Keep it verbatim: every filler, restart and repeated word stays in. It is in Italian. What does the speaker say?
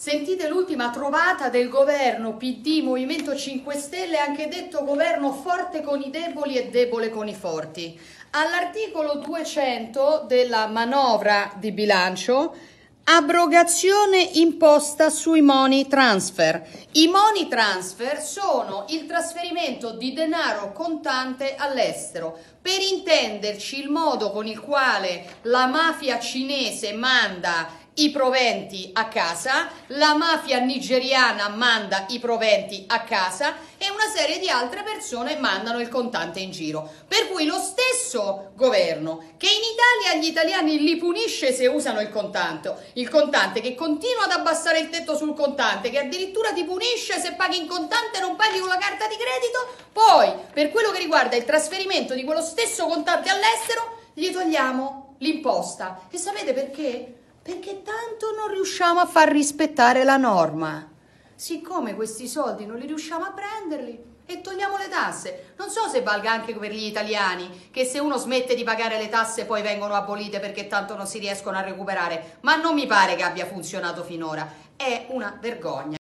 Sentite l'ultima trovata del governo P D, Movimento cinque Stelle, anche detto governo forte con i deboli e debole con i forti. All'articolo duecento della manovra di bilancio, abrogazione imposta sui money transfer. I money transfer sono il trasferimento di denaro contante all'estero. Per intenderci, il modo con il quale la mafia cinese manda i proventi a casa, la mafia nigeriana manda i proventi a casa e una serie di altre persone mandano il contante in giro. Per cui lo stesso governo che in Italia gli italiani li punisce se usano il contante, il contante che continua ad abbassare il tetto sul contante, che addirittura ti punisce se paghi in contante e non paghi con la carta di credito, poi per quello che riguarda il trasferimento di quello stesso contante all'estero gli togliamo l'imposta. E sapete perché? Perché tanto non riusciamo a far rispettare la norma. Siccome questi soldi non li riusciamo a prenderli e togliamo le tasse. Non so se valga anche per gli italiani, che se uno smette di pagare le tasse poi vengono abolite perché tanto non si riescono a recuperare, ma non mi pare che abbia funzionato finora. È una vergogna.